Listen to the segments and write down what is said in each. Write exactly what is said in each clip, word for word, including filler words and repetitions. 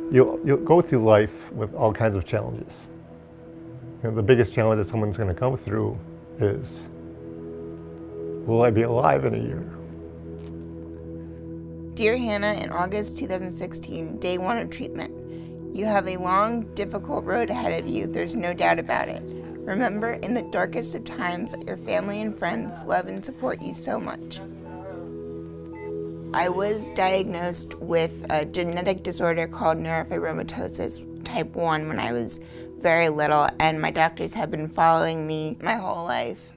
You'll, you'll go through life with all kinds of challenges. You know, the biggest challenge that someone's going to come through is, will I be alive in a year? Dear Hannah, in August two thousand sixteen, day one of treatment. You have a long, difficult road ahead of you, there's no doubt about it. Remember, in the darkest of times, that your family and friends love and support you so much. I was diagnosed with a genetic disorder called neurofibromatosis type one when I was very little, and my doctors have been following me my whole life.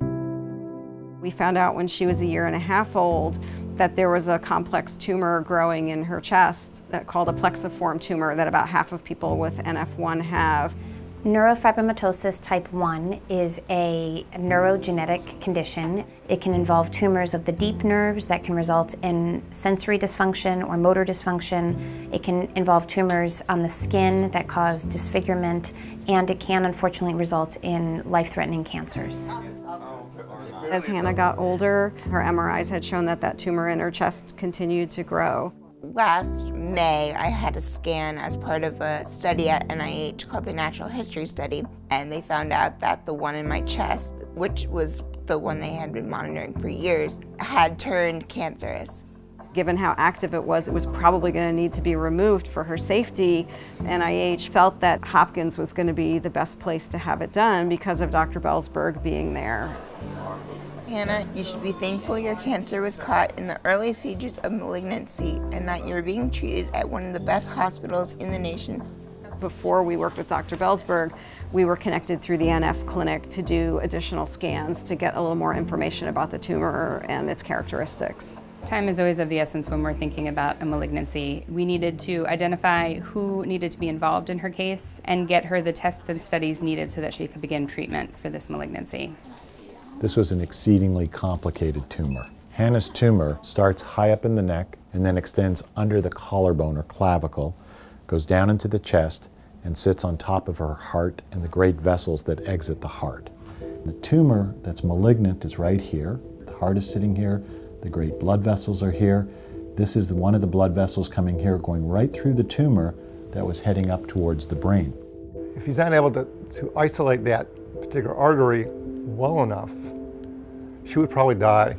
We found out when she was a year and a half old that there was a complex tumor growing in her chest that called a plexiform tumor that about half of people with N F one have. Neurofibromatosis type one is a neurogenetic condition. It can involve tumors of the deep nerves that can result in sensory dysfunction or motor dysfunction. It can involve tumors on the skin that cause disfigurement, and it can unfortunately result in life-threatening cancers. As Hannah got older, her M R Is had shown that that tumor in her chest continued to grow. Last May, I had a scan as part of a study at N I H called the Natural History Study, and they found out that the one in my chest, which was the one they had been monitoring for years, had turned cancerous. Given how active it was, it was probably going to need to be removed for her safety. N I H felt that Hopkins was going to be the best place to have it done because of Doctor Bellsberg being there. Hannah, you should be thankful your cancer was caught in the early stages of malignancy and that you're being treated at one of the best hospitals in the nation. Before we worked with Doctor Bellsberg, we were connected through the N F clinic to do additional scans to get a little more information about the tumor and its characteristics. Time is always of the essence when we're thinking about a malignancy. We needed to identify who needed to be involved in her case and get her the tests and studies needed so that she could begin treatment for this malignancy. This was an exceedingly complicated tumor. Hannah's tumor starts high up in the neck and then extends under the collarbone or clavicle, goes down into the chest, and sits on top of her heart and the great vessels that exit the heart. The tumor that's malignant is right here. The heart is sitting here. The great blood vessels are here. This is one of the blood vessels coming here, going right through the tumor that was heading up towards the brain. If he's not able to, to isolate that particular artery well enough, she would probably die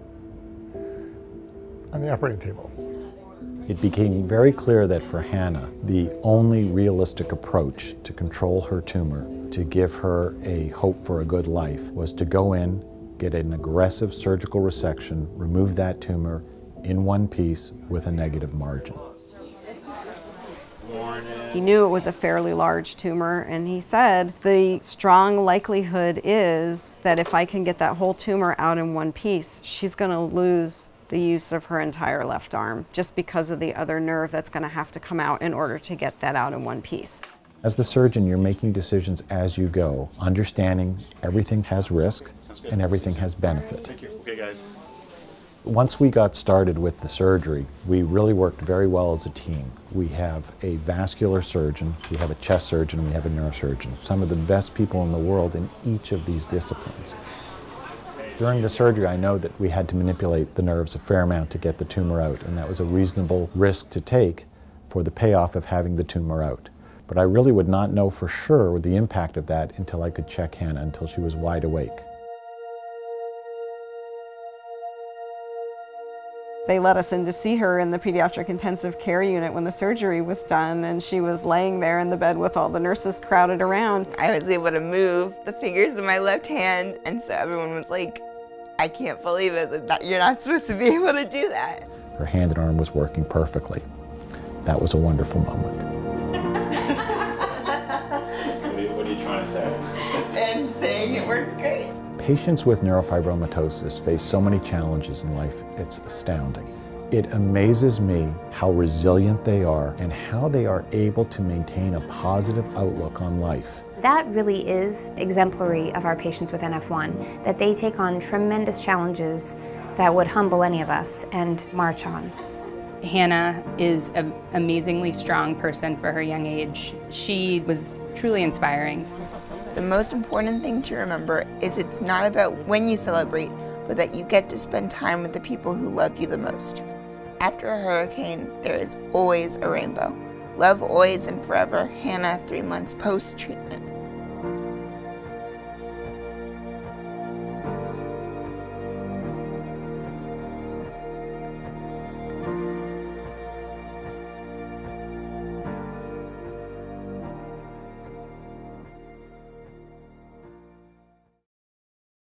on the operating table. It became very clear that for Hannah, the only realistic approach to control her tumor, to give her a hope for a good life, was to go in, get an aggressive surgical resection, remove that tumor in one piece with a negative margin. He knew it was a fairly large tumor, and he said, the strong likelihood is that if I can get that whole tumor out in one piece, she's going to lose the use of her entire left arm just because of the other nerve that's going to have to come out in order to get that out in one piece. As the surgeon, you're making decisions as you go, understanding everything has risk and everything has benefit. Thank you. Okay, guys. Once we got started with the surgery, we really worked very well as a team. We have a vascular surgeon, we have a chest surgeon, and we have a neurosurgeon. Some of the best people in the world in each of these disciplines. During the surgery, I know that we had to manipulate the nerves a fair amount to get the tumor out, and that was a reasonable risk to take for the payoff of having the tumor out. But I really would not know for sure the impact of that until I could check Hannah, until she was wide awake. They let us in to see her in the pediatric intensive care unit when the surgery was done, and she was laying there in the bed with all the nurses crowded around. I was able to move the fingers of my left hand, and so everyone was like, I can't believe it, that you're not supposed to be able to do that. Her hand and arm was working perfectly. That was a wonderful moment. What are you, what are you trying to say? And saying it works great. Patients with neurofibromatosis face so many challenges in life, it's astounding. It amazes me how resilient they are and how they are able to maintain a positive outlook on life. That really is exemplary of our patients with N F one, that they take on tremendous challenges that would humble any of us and march on. Hannah is an amazingly strong person for her young age. She was truly inspiring. The most important thing to remember is it's not about when you celebrate, but that you get to spend time with the people who love you the most. After a hurricane, there is always a rainbow. Love always and forever, Hannah, three months post-treatment.